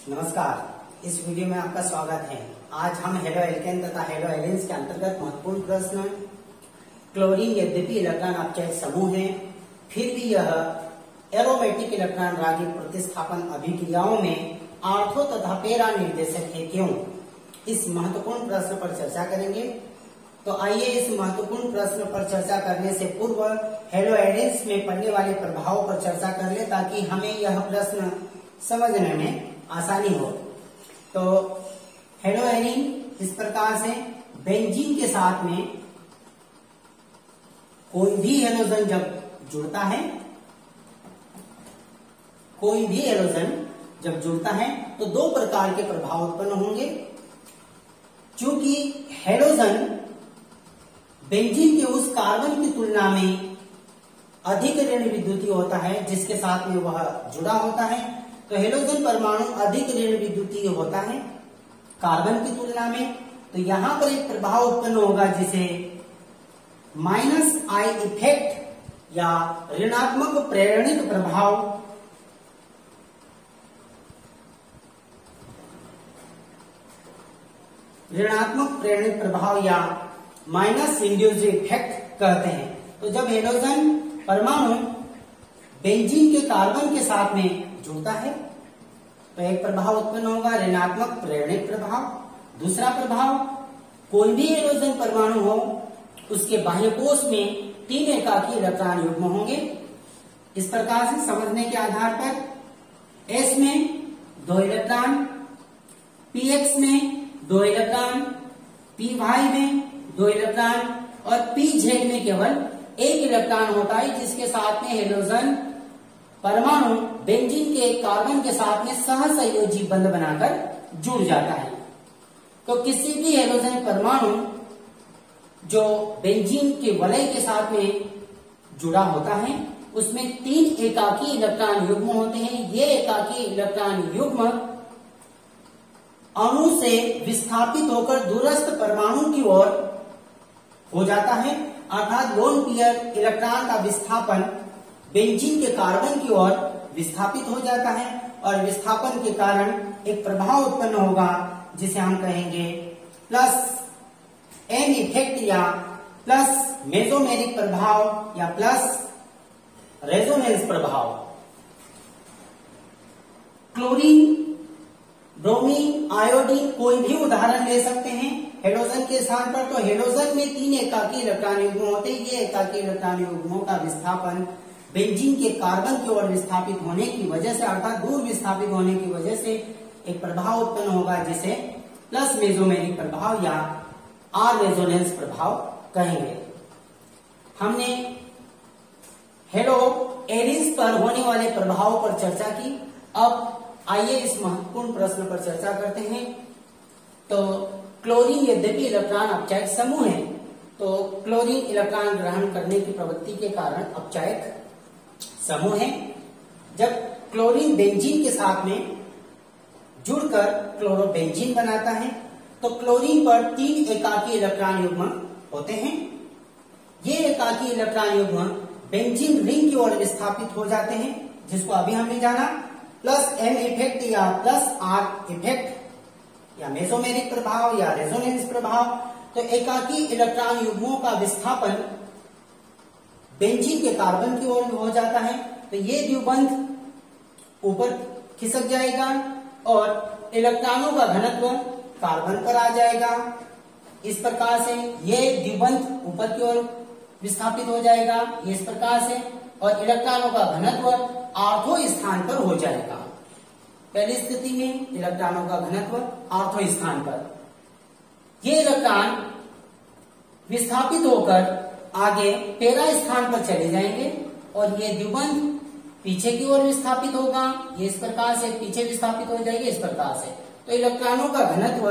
नमस्कार। इस वीडियो में आपका स्वागत है। आज हम हेलो एल्केन तथा हेलो एलिन्स के अंतर्गत महत्वपूर्ण प्रश्न क्लोरीन यद्यपि इलेक्ट्रॉन अपचयक समूह है, फिर भी यह एरोमेटिक इलेक्ट्रॉन रागी प्रतिस्थापन अभिक्रियाओं में आर्थो तथा पैरा निर्देशक है, क्यों? इस महत्वपूर्ण प्रश्न पर चर्चा करेंगे। तो आइए इस महत्वपूर्ण प्रश्न पर चर्चा करने से पूर्व हेलो एलिन्स में पड़ने वाले प्रभावों पर चर्चा कर ले, ताकि हमें यह प्रश्न समझने में आसानी हो। तो हेलो एलिन इस प्रकार से बेंजीन के साथ में कोई भी हेलोजन जब जुड़ता है, कोई भी हेलोजन जब जुड़ता है तो दो प्रकार के प्रभाव उत्पन्न होंगे। क्योंकि हेलोजन बेंजीन के उस कार्बन की तुलना में अधिक ऋण विद्युतीय होता है जिसके साथ में वह जुड़ा होता है। तो हेलोजन परमाणु अधिक ऋण विद्युतीय होता है कार्बन की तुलना में। तो यहां पर एक प्रभाव उत्पन्न होगा जिसे -I इफेक्ट या ऋणात्मक प्रेरणिक प्रभाव या माइनस इंड्यूस्ड इफेक्ट कहते हैं। तो जब हेलोजन परमाणु बेंजीन के कार्बन के साथ में जुड़ता है तो एक प्रभाव उत्पन्न होगा ऋणात्मक प्रेरणिक प्रभाव। दूसरा प्रभाव, कोई भी हेलोजन परमाणु हो उसके बाह्य कोश में 3 एकाकी इलेक्ट्रॉन युग्म होंगे। इस प्रकार से समझने के आधार पर S में 2 इलेक्ट्रॉन, PX में 2 इलेक्ट्रॉन, PY में 2 इलेक्ट्रॉन और PZ में केवल 1 इलेक्ट्रॉन होता है, जिसके साथ में हेलोजन परमाणु बेंजीन के कार्बन के साथ में सहसंयोजी बंध बनाकर जुड़ जाता है। तो किसी भी हेलोजन परमाणु जो बेंजीन के वलय के साथ में जुड़ा होता है उसमें 3 एकाकी इलेक्ट्रॉन युग्म होते हैं। ये एकाकी इलेक्ट्रॉन युग्म अणु से विस्थापित होकर दूरस्थ परमाणु की ओर हो जाता है, अर्थात लोन पेयर इलेक्ट्रॉन का विस्थापन बेंजीन के कार्बन की ओर विस्थापित हो जाता है और विस्थापन के कारण एक प्रभाव उत्पन्न होगा जिसे हम कहेंगे प्लस एन इफेक्ट या प्लस मेसोमेरिक प्रभाव या प्लस रेजोनेंस प्रभाव। क्लोरीन, ब्रोमीन, आयोडीन कोई भी उदाहरण ले सकते हैं हेलोजन के स्थान पर। तो हेलोजन में 3 एकाकी इलेक्ट्रॉन युग्म होते हैं। ये एकाकी इलेक्ट्रॉन युग्मों का विस्थापन बेंजीन के कार्बन की ओर विस्थापित होने की वजह से, अर्थात दूर विस्थापित होने की वजह से एक प्रभाव उत्पन्न होगा जिसे प्लस मेसोमेरिक प्रभाव या आर रेजोनेंस प्रभाव कहेंगे। हमने हेलो एलिन्स पर होने वाले प्रभावों पर चर्चा की। अब आइए इस महत्वपूर्ण प्रश्न पर चर्चा करते हैं। तो क्लोरीन यद्यपि इलेक्ट्रॉन अपचयक समूह है, तो क्लोरीन इलेक्ट्रॉन ग्रहण करने की प्रवृत्ति के कारण अपचयक समूह है। जब क्लोरीन बेंजीन के साथ में जुड़कर क्लोरोबेंजीन बनाता है तो क्लोरीन पर 3 एकाकी इलेक्ट्रॉन युग्म होते हैं। ये एकाकी इलेक्ट्रॉन युग्म बेंजीन रिंग की ओर विस्थापित हो जाते हैं, जिसको अभी हमने जाना प्लस एम इफेक्ट या प्लस आर इफेक्ट या मेसोमेरिक प्रभाव या रेजोनेंस प्रभाव। तो एकाकी इलेक्ट्रॉन युग्मों का विस्थापन बेंजीन के कार्बन की ओर हो जाता है, तो ये द्विबंध ऊपर खिसक जाएगा और इलेक्ट्रॉनों का घनत्व कार्बन पर आ जाएगा। इस प्रकार से ये द्विबंध ऊपर की ओर विस्थापित हो जाएगा इस प्रकार से, और इलेक्ट्रॉनों का घनत्व आर्थो स्थान पर हो जाएगा। पहली स्थिति में इलेक्ट्रॉनों का घनत्व आर्थो स्थान पर, ये इलेक्ट्रॉन विस्थापित होकर आगे पैरा स्थान पर चले जाएंगे और ये द्विबंध पीछे की ओर विस्थापित होगा। ये इस प्रकार से पीछे विस्थापित हो जाएगी इस प्रकार से। तो इलेक्ट्रॉनों का घनत्व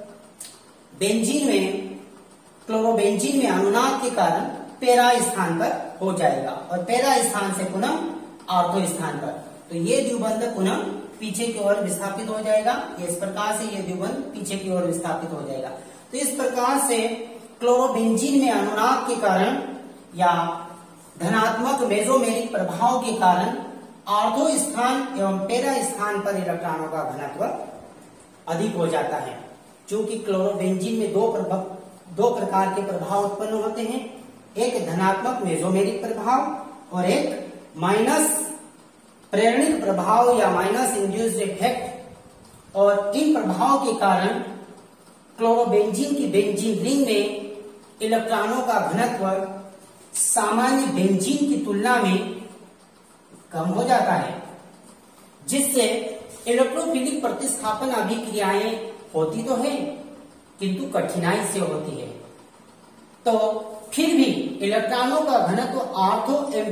बेंजीन में, क्लोरोबेंजीन में अनुनाद के कारण पैरा स्थान पर हो जाएगा और पैरा स्थान से पुनः आर्थो स्थान पर। तो ये द्विबंध पुनः पीछे की ओर विस्थापित हो जाएगा। ये इस प्रकार से ये द्विबंध पीछे की ओर विस्थापित हो जाएगा। तो इस प्रकार से क्लोरोबेंजीन में अनुनाद के कारण या धनात्मक मेसोमेरिक प्रभाव के कारण ऑर्थो स्थान एवं पैरा स्थान पर इलेक्ट्रॉनों का घनत्व अधिक हो जाता है। चूंकि क्लोरोबेंजीन में दो प्रकार के प्रभाव उत्पन्न होते हैं, एक धनात्मक मेसोमेरिक प्रभाव और एक माइनस प्रेरणिक प्रभाव या माइनस इंड्यूस्ड इफेक्ट। और इन प्रभावों के कारण क्लोरोबेंजीन की बेंजीन रिंग में इलेक्ट्रॉनों का घनत्व सामान्य बेंजीन की तुलना में कम हो जाता है, जिससे इलेक्ट्रोफिलिक प्रतिस्थापन अभिक्रियाएं होती तो है किंतु कठिनाई से होती है। तो फिर भी इलेक्ट्रॉनों का घनत्व ऑर्थो एवं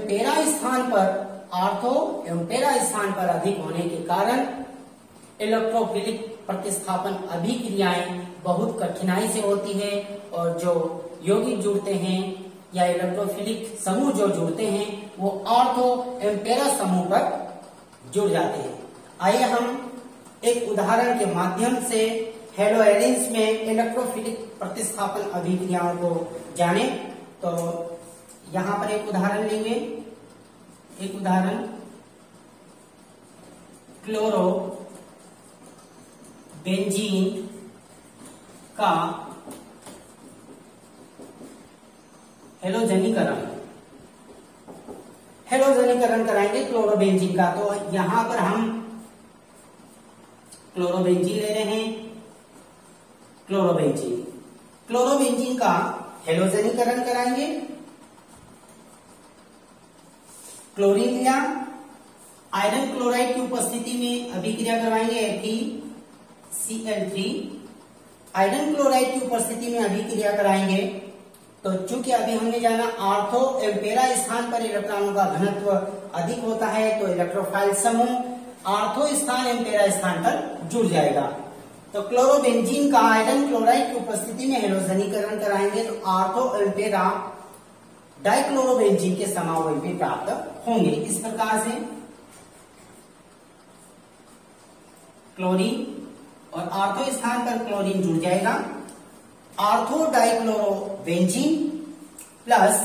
पैरा स्थान पर अधिक होने के कारण इलेक्ट्रोफिलिक प्रतिस्थापन अभिक्रियाएं बहुत कठिनाई से होती है और जो यौगिक जुड़ते हैं या इलेक्ट्रोफिलिक समूह जो जुड़ते हैं वो ऑर्थो एवं पैरा समूह पर जुड़ जाते हैं। आइए हम एक उदाहरण के माध्यम से हेलोएलिन्स में इलेक्ट्रोफिलिक प्रतिस्थापन अभिक्रियाओं को जाने। तो यहां पर एक उदाहरण लेंगे। एक उदाहरण क्लोरो बेंजीन का हेलोजनीकरण कराएंगे क्लोरोबेंजीन का। तो यहां पर हम क्लोरोबेंजीन ले रहे हैं। क्लोरोबेंजीन का हेलोजनीकरण कराएंगे। क्लोरीन लिया, आयरन क्लोराइड की उपस्थिति में अभिक्रिया करवाएंगे FeCl3। आयरन क्लोराइड की उपस्थिति में अभिक्रिया कराएंगे। तो चूंकि अभी हमने जाना ऑर्थो एवं पैरा स्थान पर इलेक्ट्रॉनों का घनत्व अधिक होता है, तो इलेक्ट्रोफाइल समूह ऑर्थो स्थान एवं पैरा स्थान पर जुड़ जाएगा। तो क्लोरोबेंजीन का आयरन क्लोराइड की उपस्थिति में हेलोजनीकरण कराएंगे तो ऑर्थो एवं पैरा डाइक्लोरोबेंजीन के समावयवी प्राप्त होंगे। इस प्रकार से क्लोरीन और ऑर्थो स्थान पर क्लोरीन जुड़ जाएगा। Ortho dichlorobenzene plus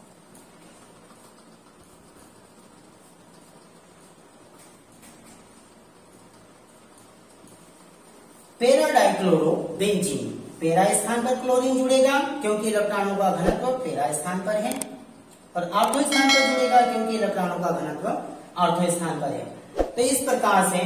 para dichlorobenzene, para स्थान पर क्लोरीन जुड़ेगा क्योंकि इलेक्ट्रॉनों का घनत्व पैरा स्थान पर है, और ऑर्थो स्थान पर जुड़ेगा क्योंकि इलेक्ट्रॉनों का घनत्व ऑर्थो स्थान पर है। तो इस प्रकार से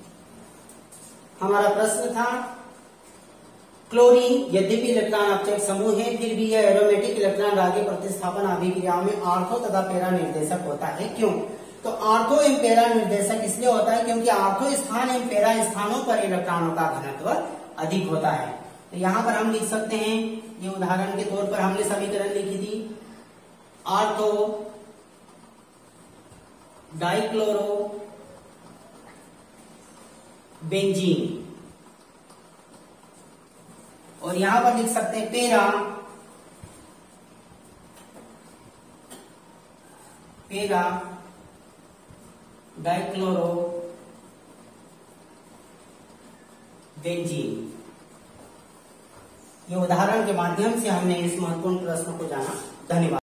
हमारा प्रश्न था क्लोरीन यद्यपि इलेक्ट्रॉन अपचयक समूह है फिर भी यह एरोमेटिक इलेक्ट्रॉन रागी प्रतिस्थापन अभिक्रियाओं में ऑर्थो तथा पैरा निर्देशक होता है। क्यों? तो ऑर्थो एवं पैरा निर्देशक इसलिए होता है क्योंकि ऑर्थो स्थान एवं पैरा स्थानों पर इलेक्ट्रॉनों का घनत्व अधिक होता है। तो यहां पर हम लिख सकते हैं, ये उदाहरण के तौर पर हमने समीकरण लिखी थी, ऑर्थो डाइक्लोरो बेंजीन, और यहां पर लिख सकते हैं पैरा डाइक्लोरो बेंजीन। ये उदाहरण के माध्यम से हमने इस महत्वपूर्ण प्रश्न को जाना। धन्यवाद।